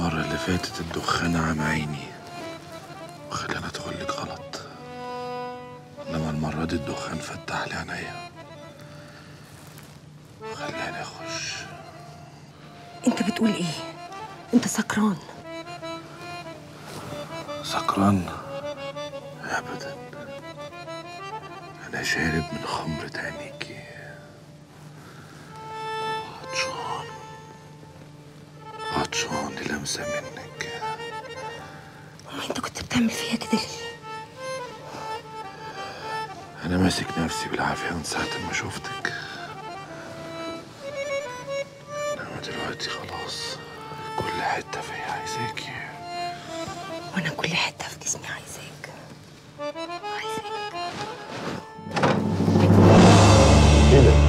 المرة اللي فاتت الدخان عمى عيني وخلاني ادخل لك غلط، انما المرة دي الدخان فتح لي عينيا وخلاني اخش. انت بتقول ايه؟ انت سكران؟ سكران؟ ابدا، انا شارب من خمرة عينيكي. عطشان دي لمسة منك. انت كنت بتعمل فيها كده ليه؟ انا ماسك نفسي بالعافية من ساعة ما شفتك، انما دلوقتي خلاص كل حتة فيا عايزاكي. وانا كل حتة في جسمي عايزاك. ايه ده؟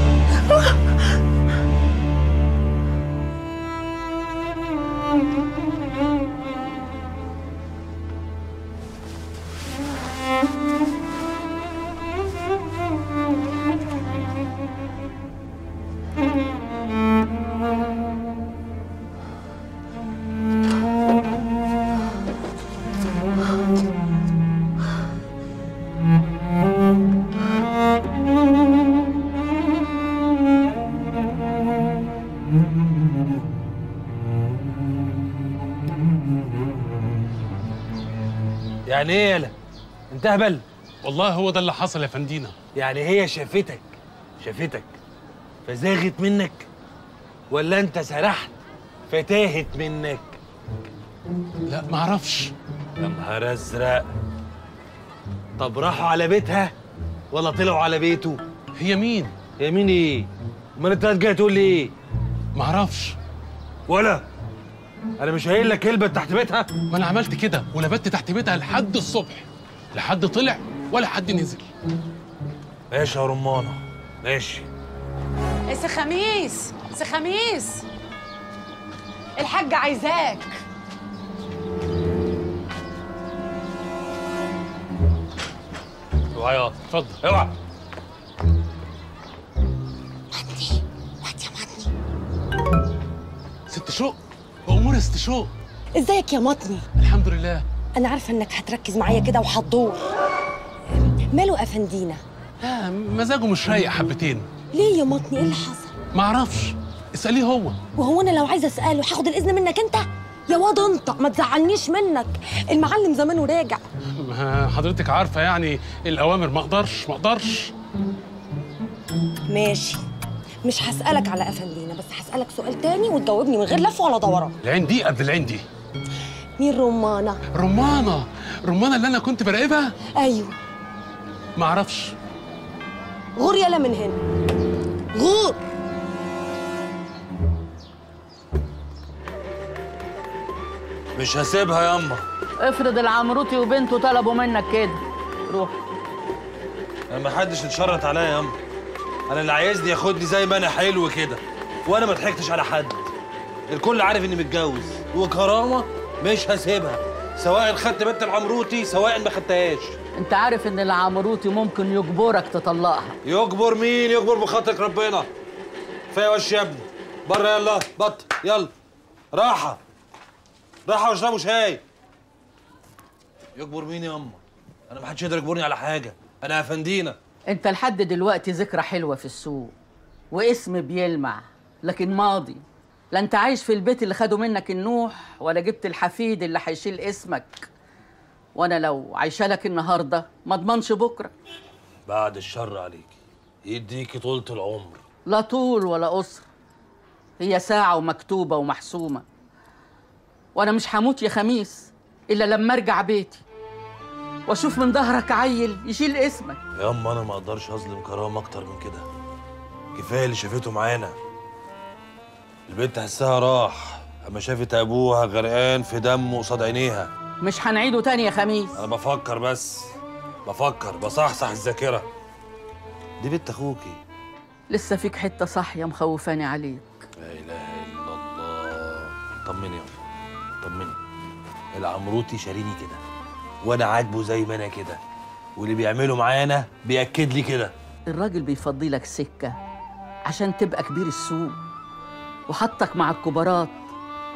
يعني ايه يالا؟ انت هبل؟ والله هو ده اللي حصل يا فندينا. يعني هي شافتك فزاغت منك، ولا انت سرحت فتاهت منك؟ لا معرفش. يا نهار ازرق. طب راحوا على بيتها ولا طلعوا على بيته؟ هي مين؟ هي مين ايه؟ امال انت جاي تقول لي ايه؟ معرفش. ولا انا مش قايل لك كلبة تحت بيتها؟ ما انا عملت كده ولبت تحت بيتها لحد الصبح، لا حد طلع ولا حد نزل. ماشي يا رمانة ماشي. سي خميس، سي خميس، الحاجة عايزاك. اوعى يا اتفضل. اوعى. وقت يا مطني. ست شوق وامور ست شوق. ازيك يا مطني؟ الحمد لله. انا عارفه انك هتركز معايا كده وهتدور. ماله افندينا؟ لا مزاجه مش رايق حبتين. ليه يا مطني؟ ايه اللي حصل؟ معرفش، اساليه هو. وهو انا لو عايزه اساله هاخد الاذن منك انت؟ يا واد انت ما تزعلنيش منك، المعلم زمانه راجع. حضرتك عارفه يعني الاوامر، ما اقدرش. ماشي، مش هسالك على افندينا، بس هسالك سؤال تاني وتجاوبني من غير لف ولا دوران. العين دي قبل العين دي. مين رمانه؟ رمانه اللي انا كنت براقبها؟ ايوه. معرفش. غور يلا من هنا، غور. مش هسيبها ياما. افرض العمروتي وبنته طلبوا منك كده، روح. انا ما حدش اتشرط عليا ياما. انا اللي عايزني ياخدني زي ما انا حلو كده، وانا ما ضحكتش على حد. الكل عارف اني متجوز وكرامه، مش هسيبها سواء خدت بنت العمروتي سواء ما خدتهاش. انت عارف ان العمروتي ممكن يجبرك تطلقها. يجبر مين؟ يجبر بخاطرك ربنا. كفايه وش يا ابني، بره يلا بط يلا. راحه واشربوا شاي. يجبر مين يا اما؟ انا ما حدش يقدر يجبرني على حاجه، انا افندينا. انت لحد دلوقتي ذكرى حلوه في السوق واسم بيلمع، لكن ماضي. لا انت عايش في البيت اللي خدوا منك النوح، ولا جبت الحفيد اللي هيشيل اسمك. وانا لو عايشه لك النهارده ما اضمنش بكره. بعد الشر عليكي، يديكي طولة العمر. لا طول ولا قصر، هي ساعه ومكتوبه ومحسومه. وانا مش هموت يا خميس الا لما ارجع بيتي واشوف من ظهرك عيل يشيل اسمك. يا اما انا ما اقدرش اظلم كرامه اكتر من كده. كفايه اللي شافته معانا. البنت حسها راح اما شافت ابوها غرقان في دمه قصاد عينيها. مش هنعيده تاني يا خميس. انا بفكر بصحصح الذاكره. دي بنت اخوكي. لسه فيك حته صاحيه مخوفاني عليك. لا اله الا الله. طمني يا طمني. العمروتي شاريني كده وانا عاجبه زي ما انا كده، واللي بيعمله معانا بياكد لي كده. الراجل بيفضي لك سكه عشان تبقى كبير السوق وحطك مع الكبارات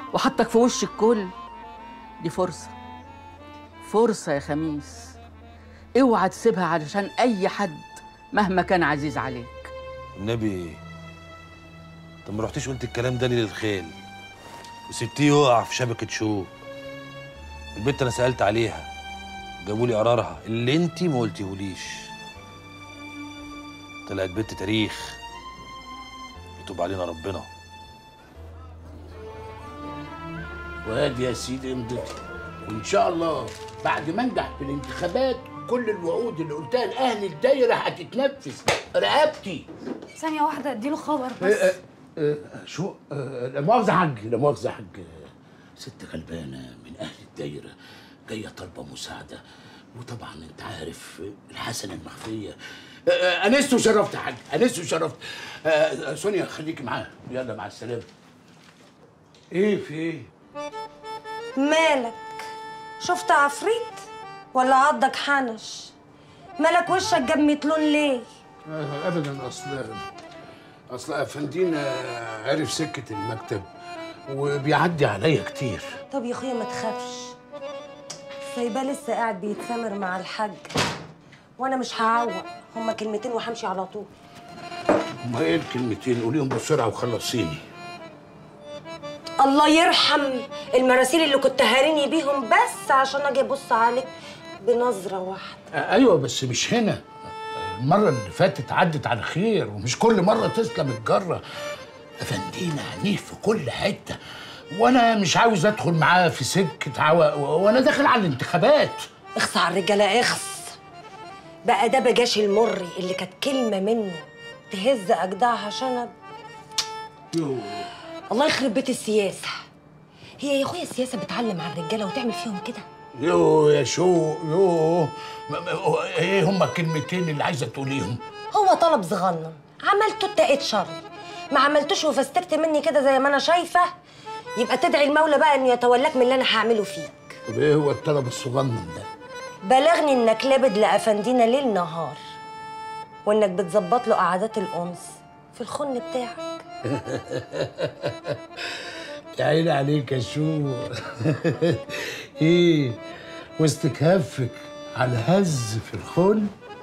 وحطك في وش الكل. دي فرصة يا خميس، اوعى تسيبها علشان أي حد مهما كان عزيز عليك. النبي، طب ما رحتيش قلت الكلام ده ليه للخيل وسبتيه يقع في شبكة شوك؟ البت أنا سألت عليها، جابوا لي قرارها اللي انتي ما قلتيهوليش. طلعت بنت تاريخ، يتوب علينا ربنا. وادي يا سيدي امضتي، وان شاء الله بعد ما انجح في الانتخابات كل الوعود اللي قلتها لاهل الدايره هتتنفذ. رقبتي. ثانية واحدة اديله خبر بس. شو لا مؤاخذة حاج، لا مؤاخذة حاج. ست غلبانة من أهل الدايرة جاية طالبة مساعدة، وطبعا أنت عارف الحسنة المخفية. أنست وشرفت يا حاج، أنست وشرفت. سونيا خليكي معاها، يلا مع السلامة. إيه في إيه؟ مالك؟ شفت عفريت ولا عضك حنش؟ مالك وشك جاب متلون ليه؟ أبدا، أصل أفندينا عرف سكة المكتب وبيعدي عليا كتير. طب يا اخويا ما تخافش، سايباه لسه قاعد بيتسامر مع الحاج، وانا مش هعوق، هما كلمتين وهمشي على طول. هما ايه الكلمتين؟ قوليهم بسرعه وخلصيني. الله يرحم المراسيل اللي كنت هاريني بيهم بس عشان اجي ابص عليك بنظره واحده. ايوه بس مش هنا، المره اللي فاتت عدت على خير، ومش كل مره تسلم الجره. افندينا عينيه في كل حته، وانا مش عاوز ادخل معاه في سكه عوق وانا داخل على الانتخابات. اخص على الرجاله اخص بقى، ده بجاش المري اللي كانت كلمه منه تهز اجدعها شنب. الله يخرب بيت السياسه. هي يا اخويا السياسه بتعلم على الرجاله وتعمل فيهم كده؟ يا شو ايه هما الكلمتين اللي عايزه تقوليهم؟ هو طلب صغنن عملته اتقيت شر، ما عملتوش وفستكت مني كده زي ما انا شايفه، يبقى تدعي المولى بقى انه يتولاك من اللي انا هعمله فيك. طب ايه هو الطلب الصغنن ده؟ بلغني انك لابد لافندينا ليل نهار، وانك بتظبط له قعدات الانس في الخن بتاعك. يا عيني عليك يا شو. ايه واستكهافك على هز في الخن؟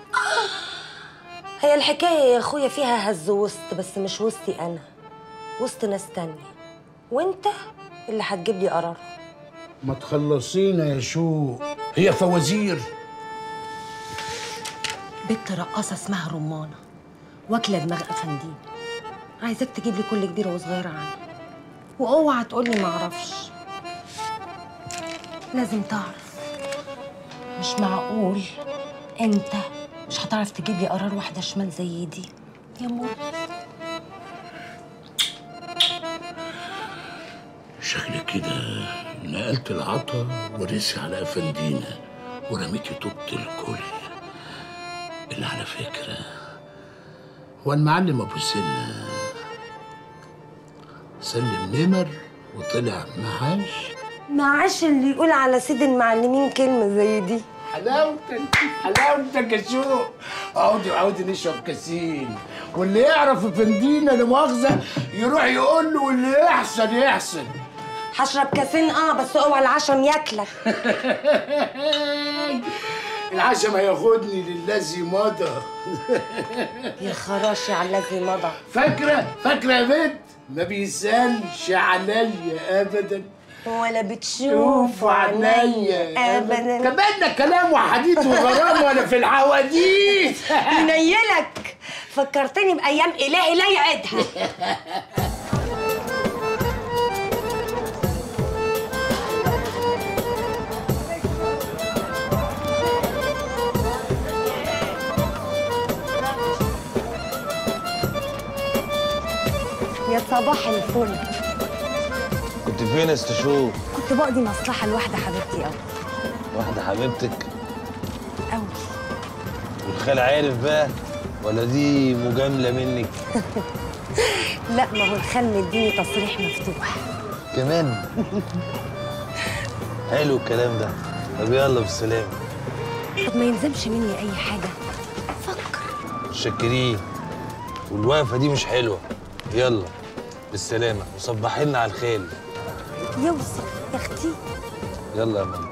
هي الحكايه يا اخويا فيها هز وسط، بس مش وسطي انا، وسط ناس تانية، وانت اللي هتجيب لي قرار. ما تخلصينا يا شو، هي فوازير. بنت رقاصه اسمها رمانه، واكله دماغ افندين، عايزاك تجيب لي كل كبيره وصغيره عنها، واوعى تقول لي ما اعرفش. لازم تعرف، مش معقول انت مش هتعرف تجيب لي قرار واحده شمال زي دي يا مور. شكلك كده نقلت العطا ورثي على افندينا ورميتي طوبة الكل. اللي على فكرة هو المعلم ابو سنة سلم نمر وطلع معاش اللي يقول على سيد المعلمين كلمة زي دي. حلاوتك يا شو. عودي نشرب كاسين، واللي يعرف افندينا لا مؤاخذة يروح يقول له واللي يحسن. هشرب كاسين بس اوعى العشم ياكلك. العشم هياخدني للذي مضى. يا خراشي على الذي مضى. فاكرة يا بنت، ما بيسألش عليا ابدا ولا بتشوفوا عينيا ابدا. كمان كلام وحديث وغرام وانا في الحواديت. ينيلك، فكرتني بايام الهي لا يعيدها. يا صباح الفل. كنت فين يا استشوف؟ كنت بقضي مصلحة لواحدة حبيبتي قوي. واحدة حبيبتك؟ قوي. والخال عارف بقى ولا دي مجاملة منك؟ لا، ما هو الخال مديني تصريح مفتوح. كمان؟ حلو الكلام ده. طب يلا بالسلامة. طب ما يلزمش مني أي حاجة، فكر. متشكرين، والوقفة دي مش حلوة. يلا بالسلامة وصبحي لنا على الخيل. يوصل يا اختي. يلا يا ماما.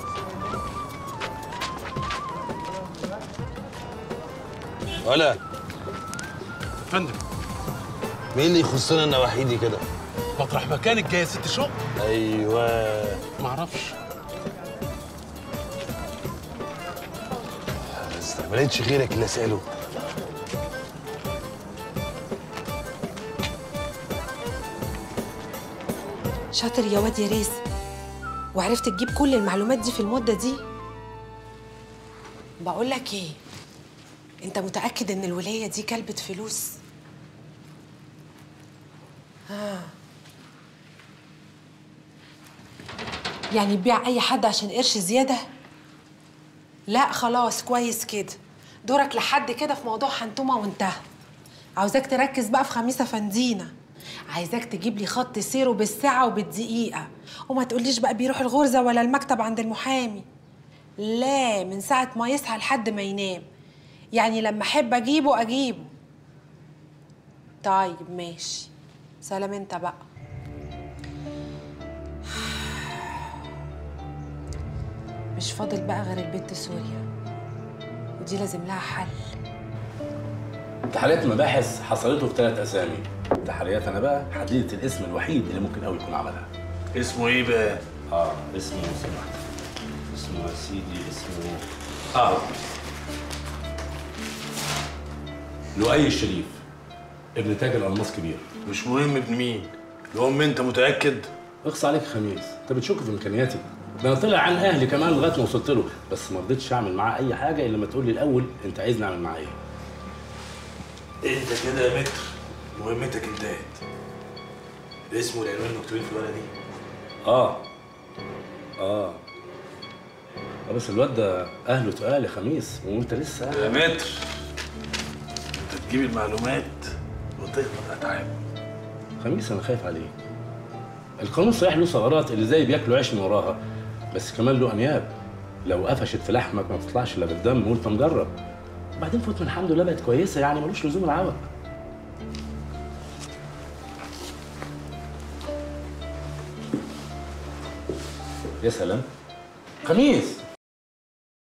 ولا فندم، مين اللي يخصنا انا وحيدي كده؟ مطرح مكانك جايه ست شقق. ايوه. معرفش. بس ما لقيتش غيرك اللي اساله. شاطر يا واد يا ريس، وعرفت تجيب كل المعلومات دي في المدة دي. بقول لك ايه، انت متأكد ان الولاية دي كلبة فلوس؟ يعني تبيع اي حد عشان قرش زيادة؟ لا خلاص كويس كده، دورك لحد كده في موضوع حنتومة وانتهى. عاوزاك تركز بقى في خميسة فندينة، عايزاك تجيب لي خط سيره بالساعة وبالدقيقة، وما تقوليش بقى بيروح الغرزة ولا المكتب عند المحامي. لا، من ساعة ما يصحى لحد ما ينام، يعني لما أحب أجيبه. طيب ماشي، سلام انت بقى. مش فاضل بقى غير البت سوريا، ودي لازم لها حل. تحريات مباحث حصلته في 3 أسامي. تحريات أنا بقى حددت الاسم الوحيد اللي ممكن قوي يكون عملها. اسمه ايه بقى؟ اسمه سمح. اسمه يا سيدي اسمه لؤي الشريف، ابن تاجر ألماس كبير. مش مهم ابن مين، المهم انت متأكد؟ اخص عليك خميس، انت بتشك في امكانياتي. ده انا طلع عن اهلي كمان لغايه ما وصلت له، بس ما رضيتش اعمل معاه اي حاجه الا لما تقول لي الاول انت عايزني اعمل معاه ايه. انت كده يا متر مهمتك انتهت. الاسم والعنوان مكتوبين في الورقه دي. بس الواد ده اهله تقال يا خميس، وانت لسه يا متر انت تجيب المعلومات وتغلط اتعاب. خميس انا خايف عليك. القانون صحيح له ثغرات اللي زي بياكلوا عيش من وراها، بس كمان له انياب. لو قفشت في لحمك ما بتطلعش الا بالدم وانت مجرب. وبعدين فوت من الحمد لله بقت كويسه، يعني ملوش لزوم العوق. يا سلام. خميس